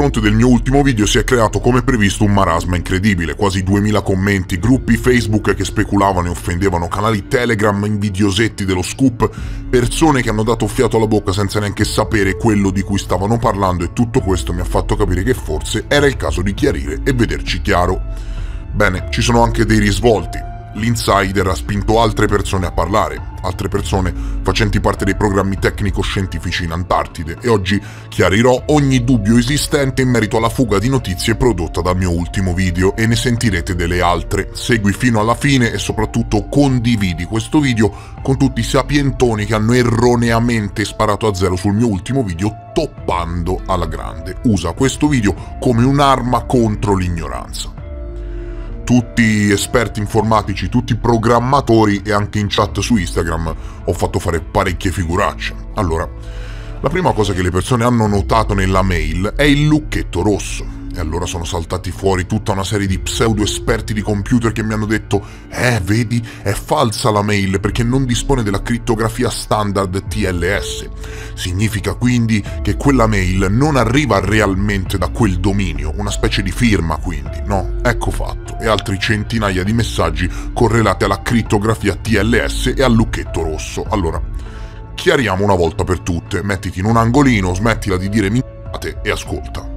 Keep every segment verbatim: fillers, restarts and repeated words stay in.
fronte del mio ultimo video si è creato come previsto un marasma incredibile, quasi duemila commenti, gruppi Facebook che speculavano e offendevano, canali Telegram invidiosetti dello scoop, persone che hanno dato fiato alla bocca senza neanche sapere quello di cui stavano parlando, e tutto questo mi ha fatto capire che forse era il caso di chiarire e vederci chiaro. Bene, ci sono anche dei risvolti. L'insider ha spinto altre persone a parlare, altre persone facenti parte dei programmi tecnico-scientifici in Antartide, e oggi chiarirò ogni dubbio esistente in merito alla fuga di notizie prodotta dal mio ultimo video, e ne sentirete delle altre. Segui fino alla fine e soprattutto condividi questo video con tutti i sapientoni che hanno erroneamente sparato a zero sul mio ultimo video toppando alla grande. Usa questo video come un'arma contro l'ignoranza. Tutti esperti informatici, tutti programmatori, e anche in chat su Instagram ho fatto fare parecchie figuracce. Allora, la prima cosa che le persone hanno notato nella mail è il lucchetto rosso. E allora sono saltati fuori tutta una serie di pseudo esperti di computer che mi hanno detto «Eh, vedi, è falsa la mail perché non dispone della crittografia standard T L S. Significa quindi che quella mail non arriva realmente da quel dominio, una specie di firma quindi, no? Ecco fatto». E altri centinaia di messaggi correlati alla crittografia T L S e al lucchetto rosso. Allora, chiariamo una volta per tutte, mettiti in un angolino, smettila di dire minchiate e ascolta.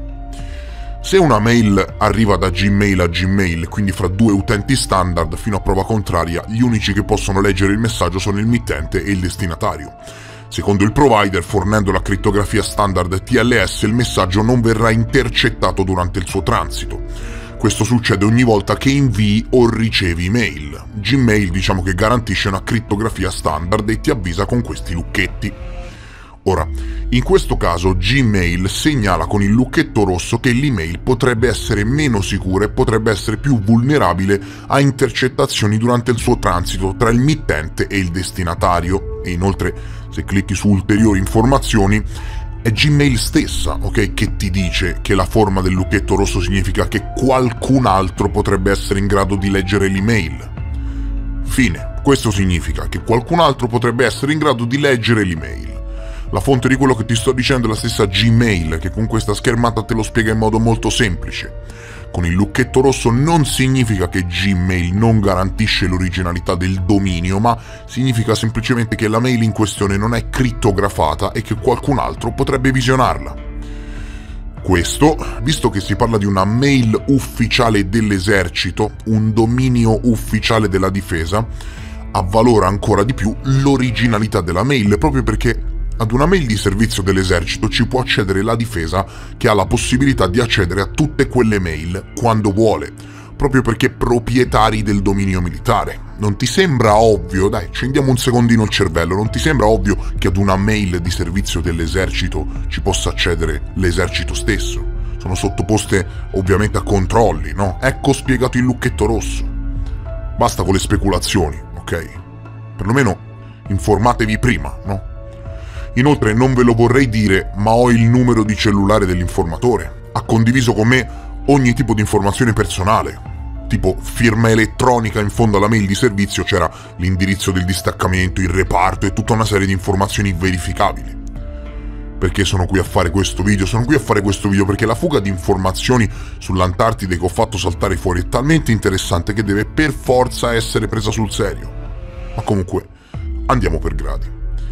Se una mail arriva da Gmail a Gmail, quindi fra due utenti standard, fino a prova contraria, gli unici che possono leggere il messaggio sono il mittente e il destinatario. Secondo il provider, fornendo la crittografia standard T L S, il messaggio non verrà intercettato durante il suo transito. Questo succede ogni volta che invii o ricevi mail. Gmail diciamo che garantisce una crittografia standard e ti avvisa con questi lucchetti. Ora, in questo caso Gmail segnala con il lucchetto rosso che l'email potrebbe essere meno sicura e potrebbe essere più vulnerabile a intercettazioni durante il suo transito tra il mittente e il destinatario. E inoltre, se clicchi su ulteriori informazioni, è Gmail stessa, ok, che ti dice che la forma del lucchetto rosso significa che qualcun altro potrebbe essere in grado di leggere l'email. Fine. Questo significa che qualcun altro potrebbe essere in grado di leggere l'email. La fonte di quello che ti sto dicendo è la stessa Gmail, che con questa schermata te lo spiega in modo molto semplice. Con il lucchetto rosso non significa che Gmail non garantisce l'originalità del dominio, ma significa semplicemente che la mail in questione non è crittografata e che qualcun altro potrebbe visionarla. Questo, visto che si parla di una mail ufficiale dell'esercito, un dominio ufficiale della difesa, avvalora ancora di più l'originalità della mail, proprio perché ad una mail di servizio dell'esercito ci può accedere la difesa, che ha la possibilità di accedere a tutte quelle mail quando vuole, proprio perché proprietari del dominio militare. Non ti sembra ovvio? Dai, accendiamo un secondino il cervello, non ti sembra ovvio che ad una mail di servizio dell'esercito ci possa accedere l'esercito stesso? Sono sottoposte ovviamente a controlli, no? Ecco spiegato il lucchetto rosso. Basta con le speculazioni, ok? Perlomeno informatevi prima, no? Inoltre non ve lo vorrei dire, ma ho il numero di cellulare dell'informatore. Ha condiviso con me ogni tipo di informazione personale. Tipo firma elettronica, in fondo alla mail di servizio c'era l'indirizzo del distaccamento, il reparto e tutta una serie di informazioni verificabili. Perché sono qui a fare questo video? Sono qui a fare questo video perché la fuga di informazioni sull'Antartide che ho fatto saltare fuori è talmente interessante che deve per forza essere presa sul serio. Ma comunque, andiamo per gradi.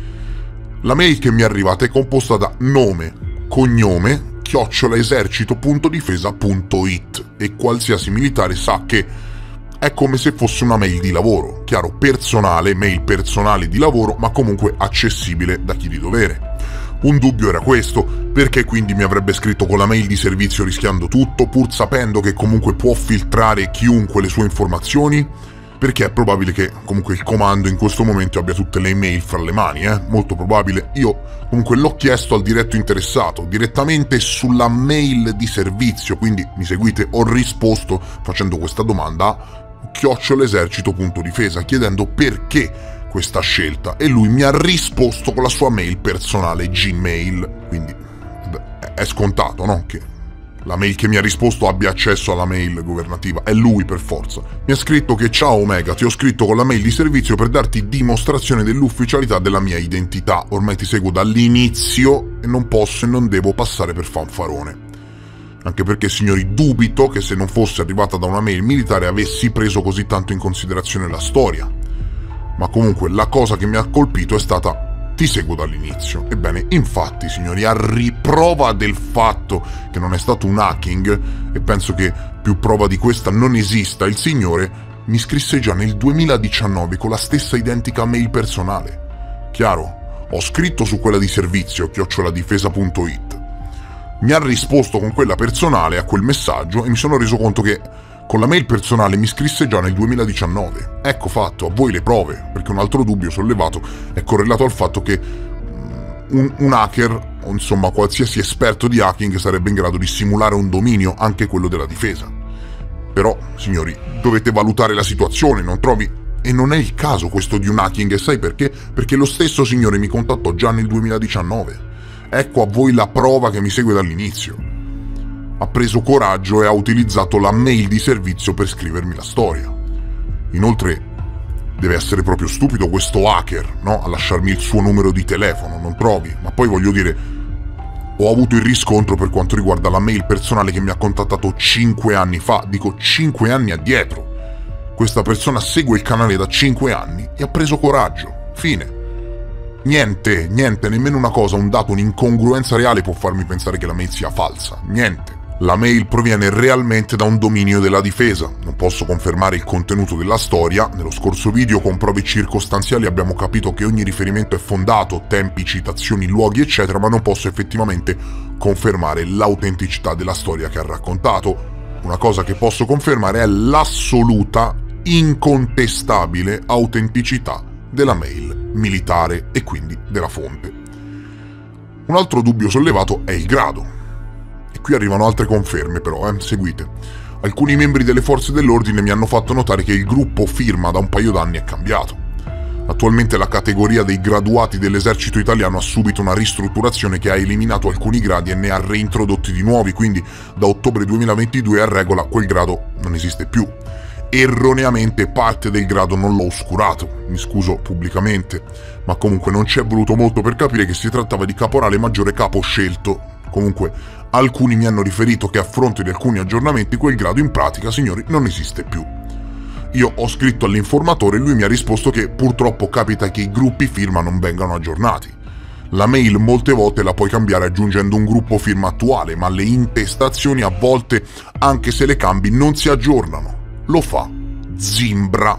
La mail che mi è arrivata è composta da nome, cognome, chiocciola esercito punto difesa punto it, e qualsiasi militare sa che è come se fosse una mail di lavoro. Chiaro, personale, mail personale di lavoro, ma comunque accessibile da chi di dovere. Un dubbio era questo: perché quindi mi avrebbe scritto con la mail di servizio rischiando tutto, pur sapendo che comunque può filtrare chiunque le sue informazioni? Perché è probabile che comunque il comando in questo momento abbia tutte le email fra le mani, eh? Molto probabile. Io comunque l'ho chiesto al diretto interessato, direttamente sulla mail di servizio, quindi mi seguite, ho risposto facendo questa domanda a chiocciola esercito punto difesa, chiedendo perché questa scelta, e lui mi ha risposto con la sua mail personale Gmail, quindi beh, è scontato, no? Che la mail che mi ha risposto abbia accesso alla mail governativa, è lui per forza. Mi ha scritto che ciao Omega, ti ho scritto con la mail di servizio per darti dimostrazione dell'ufficialità della mia identità. Ormai ti seguo dall'inizio e non posso e non devo passare per fanfarone. Anche perché, signori, dubito che se non fosse arrivata da una mail militare avessi preso così tanto in considerazione la storia. Ma comunque la cosa che mi ha colpito è stata: ti seguo dall'inizio. Ebbene, infatti, signori, a riprova del fatto che non è stato un hacking, e penso che più prova di questa non esista, il signore mi scrisse già nel duemiladiciannove con la stessa identica mail personale. Chiaro, ho scritto su quella di servizio, chioccioladifesa punto it. Mi ha risposto con quella personale a quel messaggio e mi sono reso conto che con la mail personale mi scrisse già nel duemiladiciannove. Ecco fatto, a voi le prove, perché un altro dubbio sollevato è correlato al fatto che un, un hacker, o insomma qualsiasi esperto di hacking, sarebbe in grado di simulare un dominio, anche quello della difesa. Però, signori, dovete valutare la situazione, non trovi? E non è il caso questo di un hacking, e sai perché? Perché lo stesso signore mi contattò già nel duemiladiciannove. Ecco a voi la prova che mi segue dall'inizio. Ha preso coraggio e ha utilizzato la mail di servizio per scrivermi la storia. Inoltre, deve essere proprio stupido questo hacker, no? A lasciarmi il suo numero di telefono, non trovi? Ma poi voglio dire, ho avuto il riscontro per quanto riguarda la mail personale che mi ha contattato cinque anni fa, dico cinque anni addietro. Questa persona segue il canale da cinque anni e ha preso coraggio. Fine. Niente, niente, nemmeno una cosa, un dato, un'incongruenza reale può farmi pensare che la mail sia falsa. Niente. La mail proviene realmente da un dominio della difesa. Non posso confermare il contenuto della storia. Nello scorso video, con prove circostanziali, abbiamo capito che ogni riferimento è fondato, tempi, citazioni, luoghi, eccetera, ma non posso effettivamente confermare l'autenticità della storia che ha raccontato. Una cosa che posso confermare è l'assoluta, incontestabile autenticità della mail militare e quindi della fonte. Un altro dubbio sollevato è il grado. E qui arrivano altre conferme però, eh, seguite. Alcuni membri delle forze dell'ordine mi hanno fatto notare che il gruppo firma da un paio d'anni è cambiato. Attualmente la categoria dei graduati dell'esercito italiano ha subito una ristrutturazione che ha eliminato alcuni gradi e ne ha reintrodotti di nuovi, quindi da ottobre duemilaventidue a regola quel grado non esiste più. Erroneamente parte del grado non l'ho oscurato, mi scuso pubblicamente, ma comunque non ci è voluto molto per capire che si trattava di caporale maggiore capo scelto. Comunque alcuni mi hanno riferito che a fronte di alcuni aggiornamenti quel grado in pratica, signori, non esiste più. Io ho scritto all'informatore e lui mi ha risposto che purtroppo capita che i gruppi firma non vengano aggiornati. La mail molte volte la puoi cambiare aggiungendo un gruppo firma attuale, ma le intestazioni a volte, anche se le cambi, non si aggiornano. Lo fa Zimbra.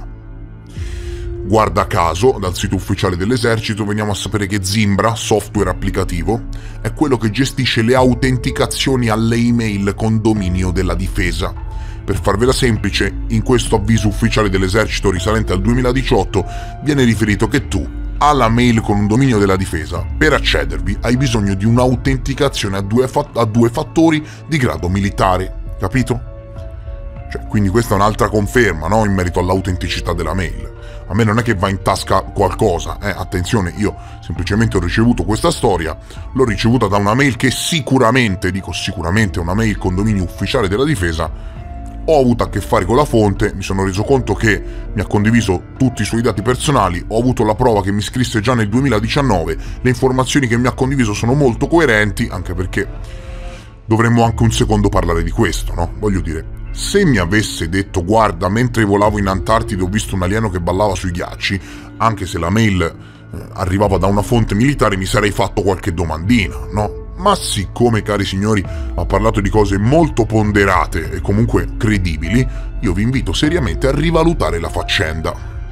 Guarda caso, dal sito ufficiale dell'esercito veniamo a sapere che Zimbra, software applicativo, è quello che gestisce le autenticazioni alle email con dominio della difesa. Per farvela semplice, in questo avviso ufficiale dell'esercito risalente al duemiladiciotto viene riferito che tu, alla mail con un dominio della difesa, per accedervi hai bisogno di un'autenticazione a due, a due fattori di grado militare, capito? Cioè, quindi questa è un'altra conferma, no? In merito all'autenticità della mail. A me non è che va in tasca qualcosa, eh? Attenzione, io semplicemente ho ricevuto questa storia, l'ho ricevuta da una mail che sicuramente, dico sicuramente, è una mail con dominio ufficiale della difesa. Ho avuto a che fare con la fonte, mi sono reso conto che mi ha condiviso tutti i suoi dati personali, ho avuto la prova che mi scrisse già nel duemiladiciannove, le informazioni che mi ha condiviso sono molto coerenti, anche perché dovremmo anche un secondo parlare di questo, no? Voglio dire, se mi avesse detto guarda, mentre volavo in Antartide ho visto un alieno che ballava sui ghiacci, anche se la mail eh, arrivava da una fonte militare, mi sarei fatto qualche domandina, no? Ma siccome, cari signori, ha parlato di cose molto ponderate e comunque credibili, io vi invito seriamente a rivalutare la faccenda.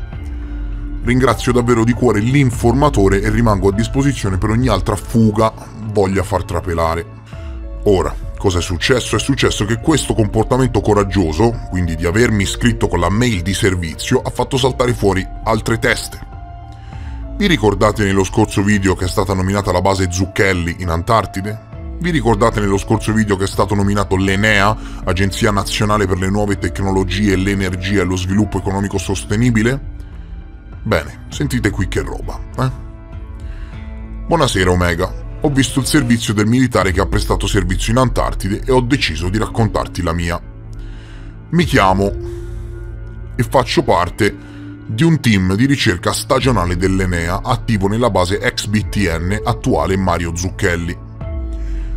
Ringrazio davvero di cuore l'informatore e rimango a disposizione per ogni altra fuga voglia far trapelare. Ora, cosa è successo? È successo che questo comportamento coraggioso, quindi di avermi iscritto con la mail di servizio, ha fatto saltare fuori altre teste. Vi ricordate nello scorso video che è stata nominata la base Zucchelli in Antartide? Vi ricordate nello scorso video che è stato nominato l'ENEA, Agenzia Nazionale per le Nuove Tecnologie, l'Energia e lo Sviluppo Economico Sostenibile? Bene, sentite qui che roba, eh? Buonasera Omega, ho visto il servizio del militare che ha prestato servizio in Antartide e ho deciso di raccontarti la mia. Mi chiamo e faccio parte di un team di ricerca stagionale dell'ENEA attivo nella base ex B T N attuale Mario Zucchelli.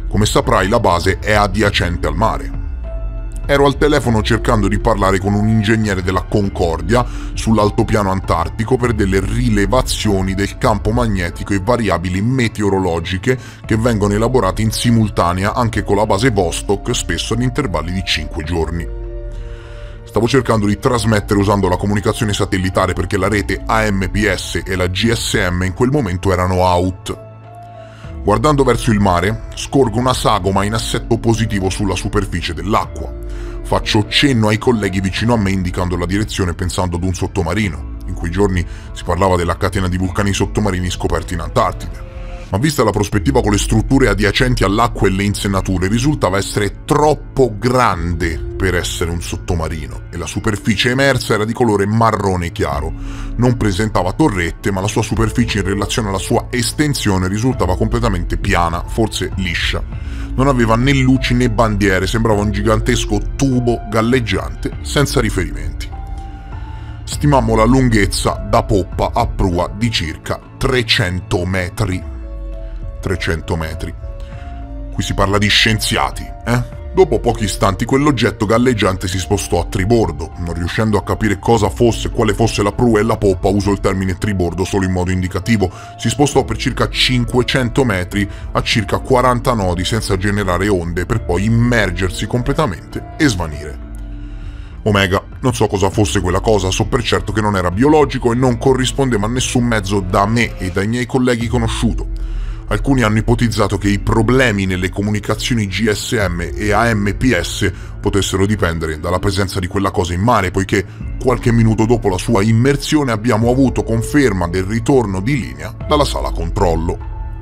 Come saprai, la base è adiacente al mare. Ero al telefono cercando di parlare con un ingegnere della Concordia sull'altopiano antartico per delle rilevazioni del campo magnetico e variabili meteorologiche che vengono elaborate in simultanea anche con la base Vostok, spesso ad intervalli di cinque giorni. Stavo cercando di trasmettere usando la comunicazione satellitare perché la rete A M P S e la G S M in quel momento erano out. Guardando verso il mare, scorgo una sagoma in assetto positivo sulla superficie dell'acqua. Faccio cenno ai colleghi vicino a me indicando la direzione pensando ad un sottomarino. In quei giorni si parlava della catena di vulcani sottomarini scoperti in Antartide. Ma vista la prospettiva con le strutture adiacenti all'acqua e le insenature, risultava essere troppo grande per essere un sottomarino e la superficie emersa era di colore marrone chiaro. Non presentava torrette, ma la sua superficie in relazione alla sua estensione risultava completamente piana, forse liscia. Non aveva né luci né bandiere, sembrava un gigantesco tubo galleggiante senza riferimenti. Stimammo la lunghezza da poppa a prua di circa trecento metri. trecento metri. Qui si parla di scienziati, eh? Dopo pochi istanti quell'oggetto galleggiante si spostò a tribordo. Non riuscendo a capire cosa fosse, quale fosse la prua e la poppa, uso il termine tribordo solo in modo indicativo, si spostò per circa cinquecento metri a circa quaranta nodi senza generare onde per poi immergersi completamente e svanire. Omega, non so cosa fosse quella cosa, so per certo che non era biologico e non corrispondeva a nessun mezzo da me e dai miei colleghi conosciuto. Alcuni hanno ipotizzato che i problemi nelle comunicazioni G S M e A M P S potessero dipendere dalla presenza di quella cosa in mare, poiché qualche minuto dopo la sua immersione abbiamo avuto conferma del ritorno di linea dalla sala controllo.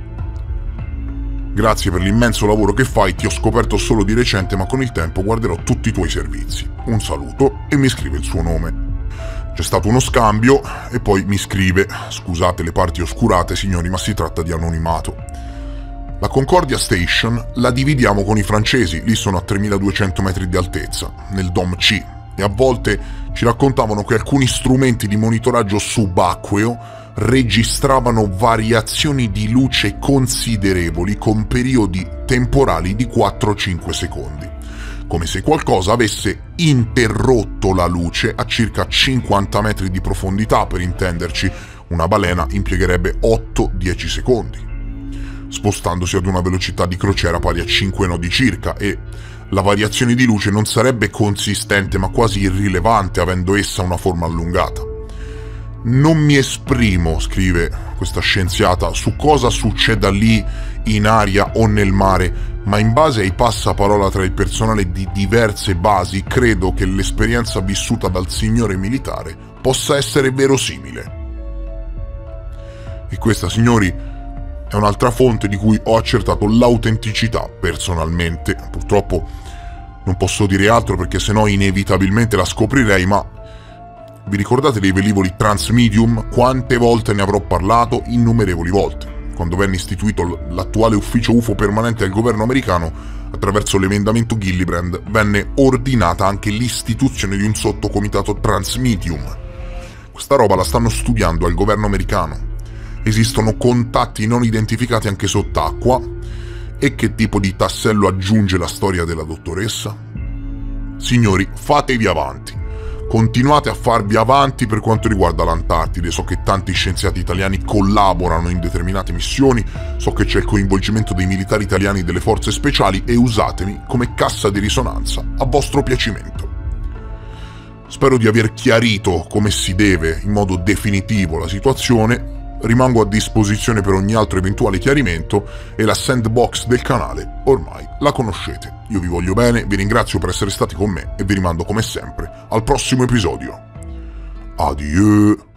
Grazie per l'immenso lavoro che fai, ti ho scoperto solo di recente, ma con il tempo guarderò tutti i tuoi servizi. Un saluto, e mi scrive il suo nome. C'è stato uno scambio e poi mi scrive: scusate le parti oscurate signori, ma si tratta di anonimato. La Concordia Station la dividiamo con i francesi, lì sono a tremiladuecento metri di altezza, nel Dom C, e a volte ci raccontavano che alcuni strumenti di monitoraggio subacqueo registravano variazioni di luce considerevoli con periodi temporali di quattro cinque secondi. Come se qualcosa avesse interrotto la luce a circa cinquanta metri di profondità, per intenderci, una balena impiegherebbe otto dieci secondi, spostandosi ad una velocità di crociera pari a cinque nodi circa, e la variazione di luce non sarebbe consistente ma quasi irrilevante, avendo essa una forma allungata. Non mi esprimo, scrive questa scienziata, su cosa succeda lì in aria o nel mare, ma in base ai passaparola tra il personale di diverse basi credo che l'esperienza vissuta dal signore militare possa essere verosimile. E questa, signori, è un'altra fonte di cui ho accertato l'autenticità personalmente. Purtroppo non posso dire altro perché sennò inevitabilmente la scoprirei, ma vi ricordate dei velivoli Transmedium? Quante volte ne avrò parlato? Innumerevoli volte. Quando venne istituito l'attuale ufficio U F O permanente del governo americano, attraverso l'emendamento Gillibrand, venne ordinata anche l'istituzione di un sottocomitato Transmedium. Questa roba la stanno studiando al governo americano. Esistono contatti non identificati anche sott'acqua. E che tipo di tassello aggiunge la storia della dottoressa? Signori, fatevi avanti. Continuate a farvi avanti per quanto riguarda l'Antartide. So che tanti scienziati italiani collaborano in determinate missioni, so che c'è il coinvolgimento dei militari italiani delle forze speciali, e usatemi come cassa di risonanza a vostro piacimento. Spero di aver chiarito come si deve in modo definitivo la situazione. Rimango a disposizione per ogni altro eventuale chiarimento e la sandbox del canale ormai la conoscete. Io vi voglio bene, vi ringrazio per essere stati con me e vi rimando come sempre al prossimo episodio. Adieu!